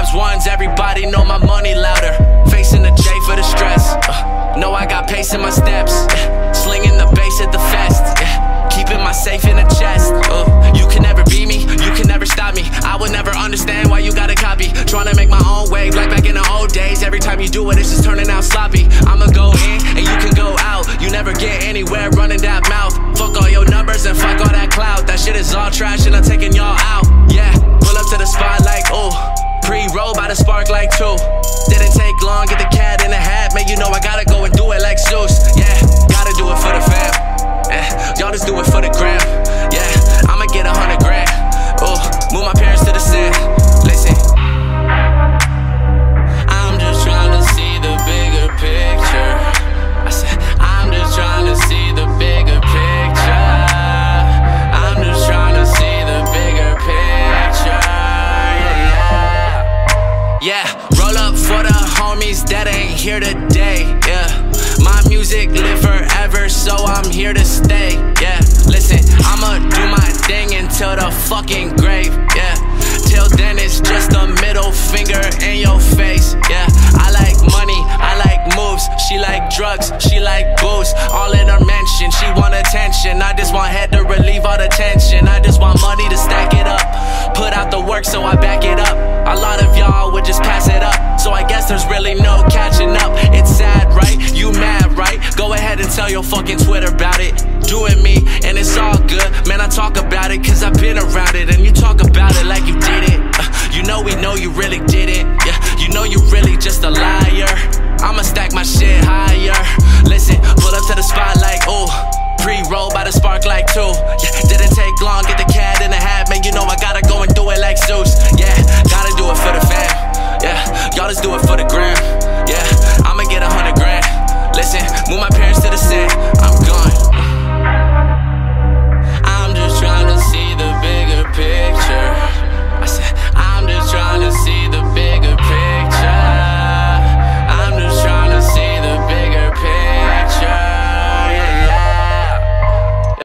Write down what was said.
times ones, everybody know my money louder. Facing the J for the stress. Know I got pace in my steps. Slinging the bass at the fest. Keeping my safe in the chest. You can never beat me, you can never stop me. I would never understand why you gotta copy. Trying to make my own wave like back in the old days. Every time you do it, it's just turning out sloppy. I'ma go in and you can go out. You never get anywhere running that mouth. Fuck all your numbers and fuck all that clout. That shit is all trash and I'm taking y'all out. Yeah, pull up to the spot like, ooh. Pre-roll by the spark like 2. Didn't take long, get the cat in the hat. Man, you know I gotta go and do it like Zeus. Yeah, gotta do it for the fam. Y'all just do it for the gram. Yeah, I'ma get 100 grand. Ooh, move my parents to the sand. Listen, I'm just trying to see the bigger picture. I said, I'm just trying to see the bigger picture. I'm just trying to see the bigger picture. Yeah, roll up for the homies that ain't here today. Yeah, my music live forever, so I'm here to stay. Yeah, listen, I'ma do my thing until the fucking grave. Yeah, till then it's just a middle finger in your face. Yeah, I like money, I like moves. She like drugs, she like booze. All in her mention, she want attention. I just want head to relieve all the tension. I just want money to stack it up. Put out the work so I back it up. A lot of y'all would just pass it up, so I guess there's really no catching up. It's sad, right? You mad, right? Go ahead and tell your fucking Twitter about it. Doing me, and it's all good. Man, I talk about it cause I've been around it. And you talk about it like you